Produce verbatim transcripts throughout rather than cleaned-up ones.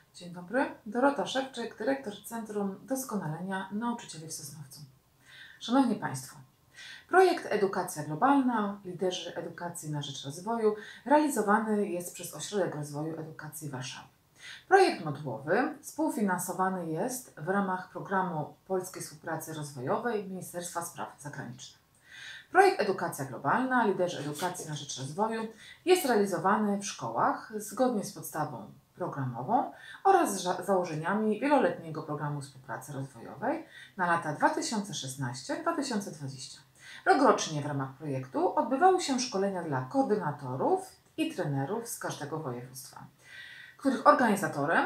Dzień dobry, Dorota Szewczyk, dyrektor Centrum Doskonalenia Nauczycieli w Sosnowcu. Szanowni Państwo, projekt Edukacja Globalna, liderzy edukacji na rzecz rozwoju, realizowany jest przez Ośrodek Rozwoju Edukacji Warszawy. Projekt modułowy współfinansowany jest w ramach programu Polskiej Współpracy Rozwojowej Ministerstwa Spraw Zagranicznych. Projekt Edukacja Globalna, liderzy edukacji na rzecz rozwoju jest realizowany w szkołach zgodnie z podstawą programową oraz założeniami wieloletniego programu współpracy rozwojowej na lata dwa tysiące szesnasty do dwa tysiące dwudziestego. Rokrocznie w ramach projektu odbywały się szkolenia dla koordynatorów i trenerów z każdego województwa, których organizatorem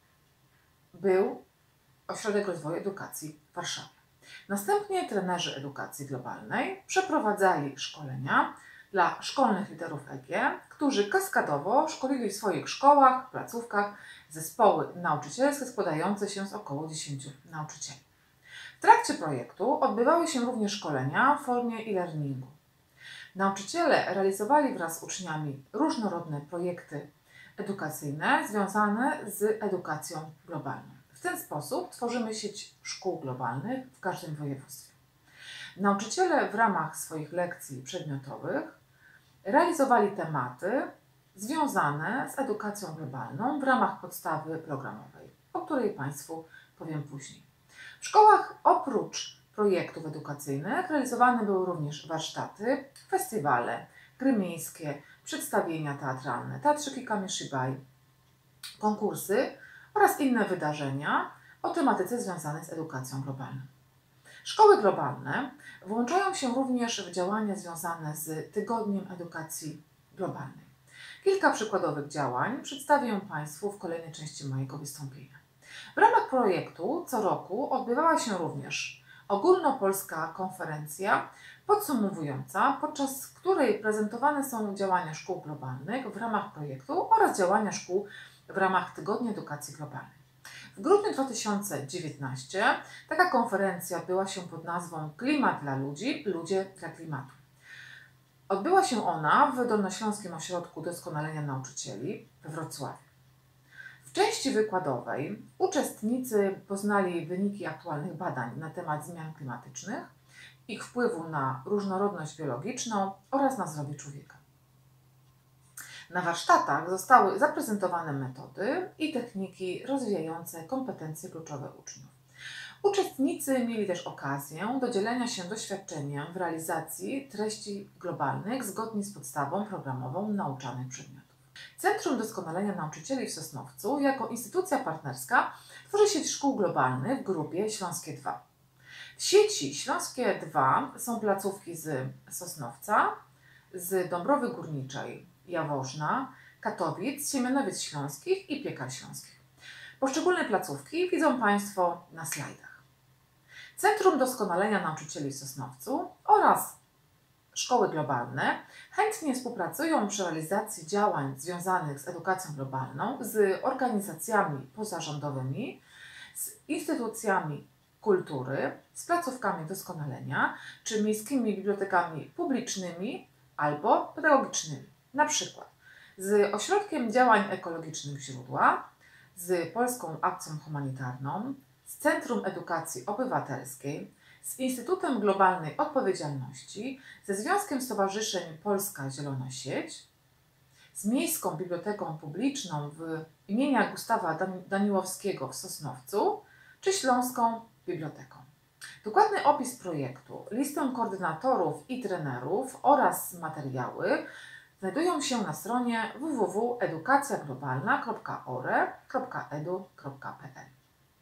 był Ośrodek Rozwoju Edukacji w Warszawie. Następnie trenerzy edukacji globalnej przeprowadzali szkolenia dla szkolnych liderów E G, którzy kaskadowo szkolili w swoich szkołach, placówkach zespoły nauczycielskie składające się z około dziesięciu nauczycieli. W trakcie projektu odbywały się również szkolenia w formie e-learningu. Nauczyciele realizowali wraz z uczniami różnorodne projekty edukacyjne związane z edukacją globalną. W ten sposób tworzymy sieć szkół globalnych w każdym województwie. Nauczyciele w ramach swoich lekcji przedmiotowych realizowali tematy związane z edukacją globalną w ramach podstawy programowej, o której Państwu powiem później. W szkołach oprócz projektów edukacyjnych realizowane były również warsztaty, festiwale, gry miejskie, przedstawienia teatralne, teatrzyki Kamishibai, konkursy oraz inne wydarzenia o tematyce związanej z edukacją globalną. Szkoły globalne włączają się również w działania związane z Tygodniem Edukacji Globalnej. Kilka przykładowych działań przedstawię Państwu w kolejnej części mojego wystąpienia. W ramach projektu co roku odbywała się również ogólnopolska konferencja podsumowująca, podczas której prezentowane są działania szkół globalnych w ramach projektu oraz działania szkół w ramach Tygodnia Edukacji Globalnej. W grudniu dwa tysiące dziewiętnastego taka konferencja odbyła się pod nazwą Klimat dla ludzi, ludzie dla klimatu. Odbyła się ona w Dolnośląskim Ośrodku Doskonalenia Nauczycieli we Wrocławiu. W części wykładowej uczestnicy poznali wyniki aktualnych badań na temat zmian klimatycznych, ich wpływu na różnorodność biologiczną oraz na zdrowie człowieka. Na warsztatach zostały zaprezentowane metody i techniki rozwijające kompetencje kluczowe uczniów. Uczestnicy mieli też okazję do dzielenia się doświadczeniem w realizacji treści globalnych zgodnie z podstawą programową nauczanych przedmiotów. Centrum Doskonalenia Nauczycieli w Sosnowcu jako instytucja partnerska tworzy sieć szkół globalnych w grupie Śląskie dwa. W sieci Śląskie dwa są placówki z Sosnowca, z Dąbrowy Górniczej, Jaworzna, Katowic, Siemianowic Śląskich i Piekar Śląskich. Poszczególne placówki widzą Państwo na slajdach. Centrum Doskonalenia Nauczycieli w Sosnowcu oraz szkoły globalne chętnie współpracują przy realizacji działań związanych z edukacją globalną z organizacjami pozarządowymi, z instytucjami kultury, z placówkami doskonalenia czy miejskimi bibliotekami publicznymi albo pedagogicznymi. Na przykład z Ośrodkiem Działań Ekologicznych Źródła, z Polską Akcją Humanitarną, z Centrum Edukacji Obywatelskiej, z Instytutem Globalnej Odpowiedzialności, ze Związkiem Stowarzyszeń Polska Zielona Sieć, z Miejską Biblioteką Publiczną w imienia Gustawa Daniłowskiego w Sosnowcu, czy Śląską Biblioteką. Dokładny opis projektu, listę koordynatorów i trenerów oraz materiały znajdują się na stronie w w w kropka edukacja globalna kropka o r e kropka e d u kropka p l.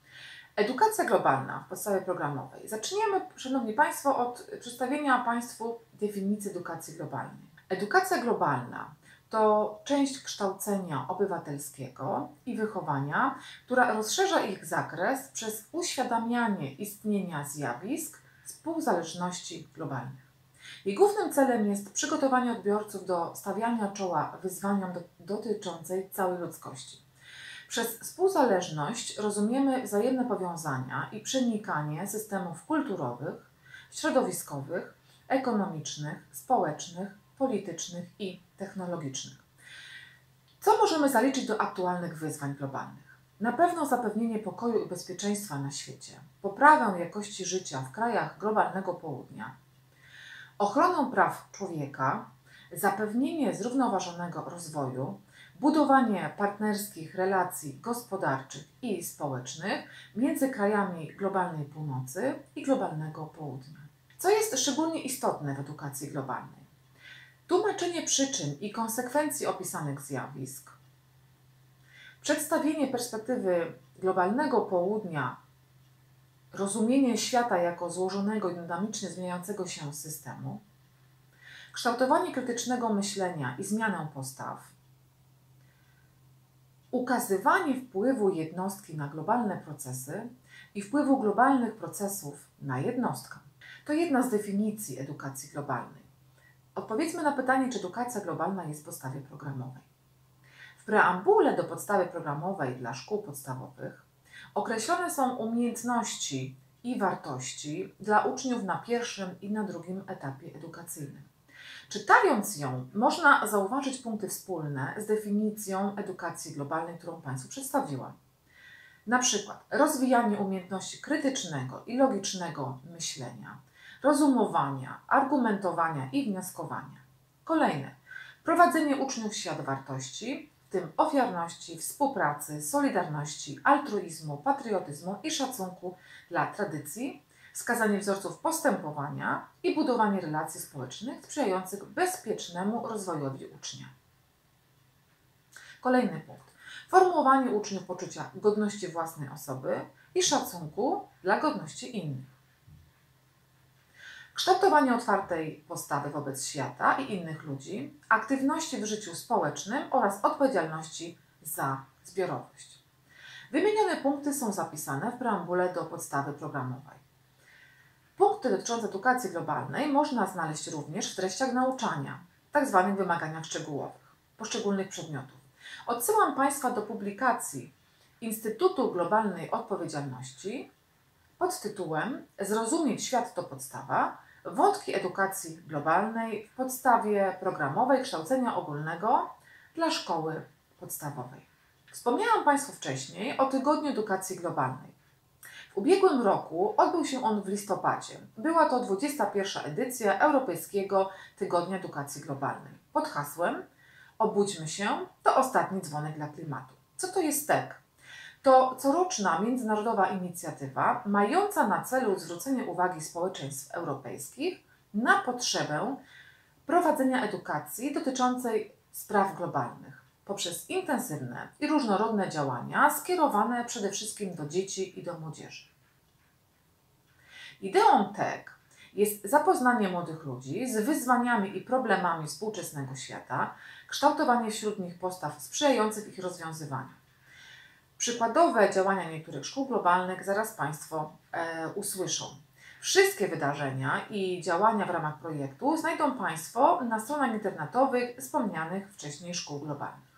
Edukacja globalna w podstawie programowej. Zaczniemy, Szanowni Państwo, od przedstawienia Państwu definicji edukacji globalnej. Edukacja globalna to część kształcenia obywatelskiego i wychowania, która rozszerza ich zakres przez uświadamianie istnienia zjawisk współzależności globalnych. Jej głównym celem jest przygotowanie odbiorców do stawiania czoła wyzwaniom do, dotyczącej całej ludzkości. Przez współzależność rozumiemy wzajemne powiązania i przenikanie systemów kulturowych, środowiskowych, ekonomicznych, społecznych, politycznych i technologicznych. Co możemy zaliczyć do aktualnych wyzwań globalnych? Na pewno zapewnienie pokoju i bezpieczeństwa na świecie, poprawę jakości życia w krajach globalnego południa, ochronę praw człowieka, zapewnienie zrównoważonego rozwoju, budowanie partnerskich relacji gospodarczych i społecznych między krajami globalnej północy i globalnego południa. Co jest szczególnie istotne w edukacji globalnej? Tłumaczenie przyczyn i konsekwencji opisanych zjawisk, przedstawienie perspektywy globalnego południa, rozumienie świata jako złożonego i dynamicznie zmieniającego się systemu, kształtowanie krytycznego myślenia i zmianę postaw, ukazywanie wpływu jednostki na globalne procesy i wpływu globalnych procesów na jednostkę. To jedna z definicji edukacji globalnej. Odpowiedzmy na pytanie, czy edukacja globalna jest w podstawie programowej. W preambule do podstawy programowej dla szkół podstawowych określone są umiejętności i wartości dla uczniów na pierwszym i na drugim etapie edukacyjnym. Czytając ją, można zauważyć punkty wspólne z definicją edukacji globalnej, którą Państwu przedstawiłam. Na przykład rozwijanie umiejętności krytycznego i logicznego myślenia, rozumowania, argumentowania i wnioskowania. Kolejne. Prowadzenie uczniów w świat wartości, w tym ofiarności, współpracy, solidarności, altruizmu, patriotyzmu i szacunku dla tradycji, wskazanie wzorców postępowania i budowanie relacji społecznych sprzyjających bezpiecznemu rozwojowi ucznia. Kolejny punkt. Formułowanie uczniów poczucia godności własnej osoby i szacunku dla godności innych. Kształtowanie otwartej postawy wobec świata i innych ludzi, aktywności w życiu społecznym oraz odpowiedzialności za zbiorowość. Wymienione punkty są zapisane w preambule do podstawy programowej. Punkty dotyczące edukacji globalnej można znaleźć również w treściach nauczania, tzw. wymaganiach szczegółowych poszczególnych przedmiotów. Odsyłam Państwa do publikacji Instytutu Globalnej Odpowiedzialności pod tytułem Zrozumieć świat to podstawa. Wątki edukacji globalnej w podstawie programowej kształcenia ogólnego dla szkoły podstawowej. Wspomniałam Państwu wcześniej o Tygodniu Edukacji Globalnej. W ubiegłym roku odbył się on w listopadzie. Była to dwudziesta pierwsza edycja Europejskiego Tygodnia Edukacji Globalnej pod hasłem Obudźmy się, to ostatni dzwonek dla klimatu. Co to jest T E G? To coroczna międzynarodowa inicjatywa mająca na celu zwrócenie uwagi społeczeństw europejskich na potrzebę prowadzenia edukacji dotyczącej spraw globalnych poprzez intensywne i różnorodne działania skierowane przede wszystkim do dzieci i do młodzieży. Ideą T E G jest zapoznanie młodych ludzi z wyzwaniami i problemami współczesnego świata, kształtowanie wśród nich postaw sprzyjających ich rozwiązywaniu. Przykładowe działania niektórych szkół globalnych zaraz Państwo e, usłyszą. Wszystkie wydarzenia i działania w ramach projektu znajdą Państwo na stronach internetowych wspomnianych wcześniej szkół globalnych.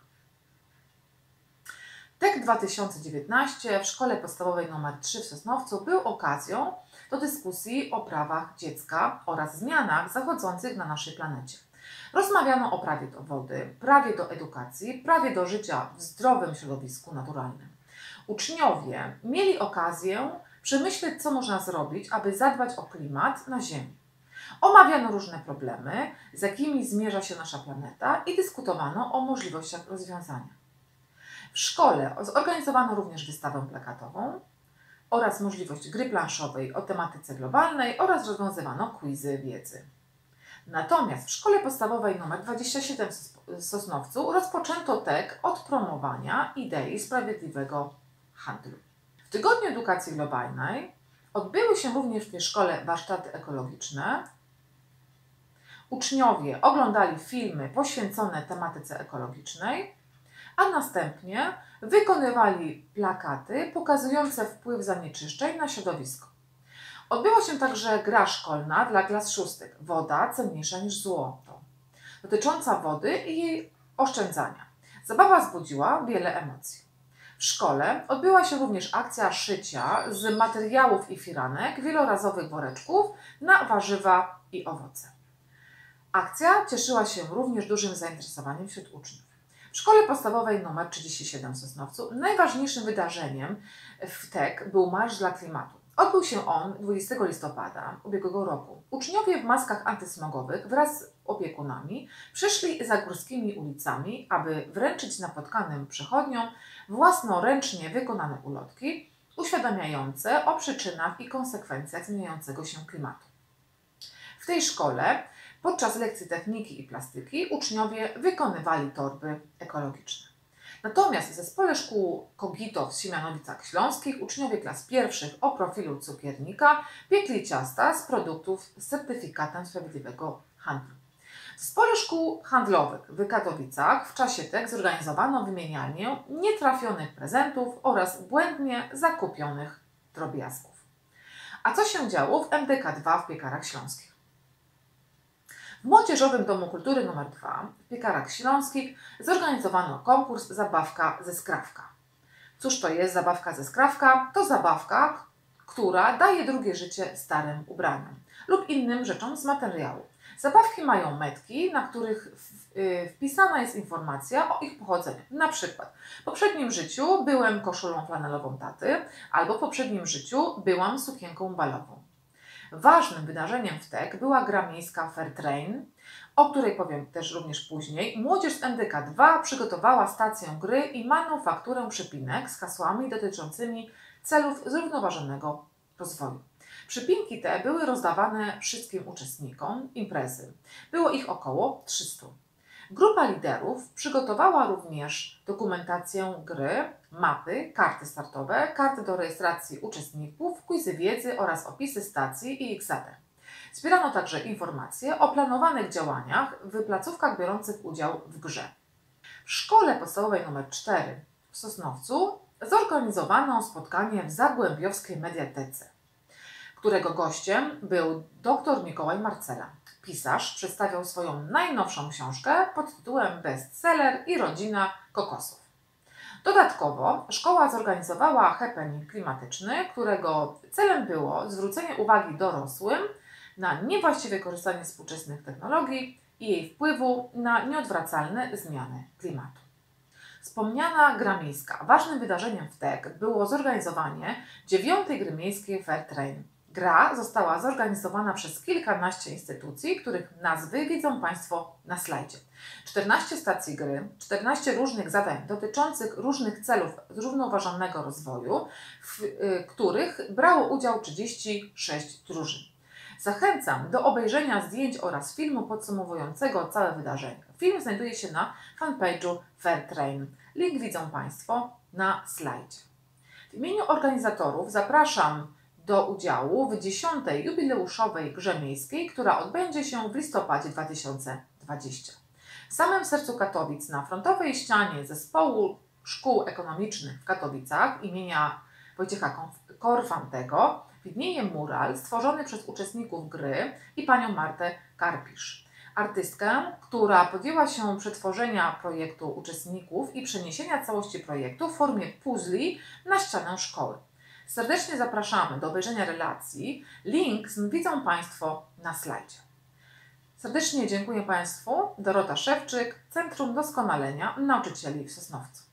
T E G dwa tysiące dziewiętnaście w Szkole Podstawowej nr trzy w Sosnowcu był okazją do dyskusji o prawach dziecka oraz zmianach zachodzących na naszej planecie. Rozmawiano o prawie do wody, prawie do edukacji, prawie do życia w zdrowym środowisku naturalnym. Uczniowie mieli okazję przemyśleć, co można zrobić, aby zadbać o klimat na Ziemi. Omawiano różne problemy, z jakimi zmierza się nasza planeta i dyskutowano o możliwościach rozwiązania. W szkole zorganizowano również wystawę plakatową oraz możliwość gry planszowej o tematyce globalnej oraz rozwiązywano quizy wiedzy. Natomiast w Szkole Podstawowej nr dwadzieścia siedem w Sosnowcu rozpoczęto T E G od promowania idei sprawiedliwego handlu. W Tygodniu Edukacji Globalnej odbyły się również w tej szkole warsztaty ekologiczne. Uczniowie oglądali filmy poświęcone tematyce ekologicznej, a następnie wykonywali plakaty pokazujące wpływ zanieczyszczeń na środowisko. Odbyła się także gra szkolna dla klas szóstych Woda cenniejsza niż złoto, dotycząca wody i jej oszczędzania. Zabawa wzbudziła wiele emocji. W szkole odbyła się również akcja szycia z materiałów i firanek wielorazowych woreczków na warzywa i owoce. Akcja cieszyła się również dużym zainteresowaniem wśród uczniów. W szkole podstawowej nr trzydzieści siedem w Sosnowcu najważniejszym wydarzeniem w T E K był Marsz dla Klimatu. Odbył się on dwudziestego listopada ubiegłego roku. Uczniowie w maskach antysmogowych wraz z opiekunami przeszli zagórskimi ulicami, aby wręczyć napotkanym przechodniom własnoręcznie wykonane ulotki uświadamiające o przyczynach i konsekwencjach zmieniającego się klimatu. W tej szkole podczas lekcji techniki i plastyki uczniowie wykonywali torby ekologiczne. Natomiast w Zespole Szkół Kogito w Siemianowicach Śląskich uczniowie klas pierwszych o profilu cukiernika piekli ciasta z produktów z certyfikatem sprawiedliwego handlu. W Zespole Szkół Handlowych w Katowicach w czasie T E K zorganizowano wymienianie nietrafionych prezentów oraz błędnie zakupionych drobiazgów. A co się działo w M D K dwa w Piekarach Śląskich? W Młodzieżowym Domu Kultury nr dwa w Piekarach Śląskich zorganizowano konkurs Zabawka ze skrawka. Cóż to jest zabawka ze skrawka? To zabawka, która daje drugie życie starym ubraniom lub innym rzeczom z materiału. Zabawki mają metki, na których wpisana jest informacja o ich pochodzeniu. Na przykład w poprzednim życiu byłem koszulą flanelową taty, albo w poprzednim życiu byłam sukienką balową. Ważnym wydarzeniem w T E K była gra miejska Fair Train, o której powiem też również później. Młodzież z M D K dwa przygotowała stację gry i manufakturę przypinek z hasłami dotyczącymi celów zrównoważonego rozwoju. Przypinki te były rozdawane wszystkim uczestnikom imprezy. Było ich około trzystu. Grupa liderów przygotowała również dokumentację gry, mapy, karty startowe, karty do rejestracji uczestników, quizy wiedzy oraz opisy stacji i ich zadań. Zbierano także informacje o planowanych działaniach w placówkach biorących udział w grze. W szkole podstawowej nr cztery w Sosnowcu zorganizowano spotkanie w Zagłębiowskiej Mediatece, którego gościem był dr Mikołaj Marcela. Pisarz przedstawiał swoją najnowszą książkę pod tytułem Bestseller i rodzina kokosów. Dodatkowo szkoła zorganizowała happening klimatyczny, którego celem było zwrócenie uwagi dorosłym na niewłaściwe korzystanie z współczesnych technologii i jej wpływu na nieodwracalne zmiany klimatu. Wspomniana gra miejska. Ważnym wydarzeniem w T E K było zorganizowanie dziewiątej gry miejskiej Fair Train. Gra została zorganizowana przez kilkanaście instytucji, których nazwy widzą Państwo na slajdzie. czternaście stacji gry, czternaście różnych zadań dotyczących różnych celów zrównoważonego rozwoju, w y, których brało udział trzydzieści sześć drużyn. Zachęcam do obejrzenia zdjęć oraz filmu podsumowującego całe wydarzenie. Film znajduje się na fanpage'u Fair Train. Link widzą Państwo na slajdzie. W imieniu organizatorów zapraszam do udziału w dziesiątej jubileuszowej grze miejskiej, która odbędzie się w listopadzie dwa tysiące dwudziestym. W samym sercu Katowic, na frontowej ścianie Zespołu Szkół Ekonomicznych w Katowicach imienia Wojciecha Korfantego widnieje mural stworzony przez uczestników gry i panią Martę Karpisz, artystkę, która podjęła się przetworzenia projektu uczestników i przeniesienia całości projektu w formie puzli na ścianę szkoły. Serdecznie zapraszamy do obejrzenia relacji. Link widzą Państwo na slajdzie. Serdecznie dziękuję Państwu. Dorota Szewczyk, Centrum Doskonalenia Nauczycieli w Sosnowcu.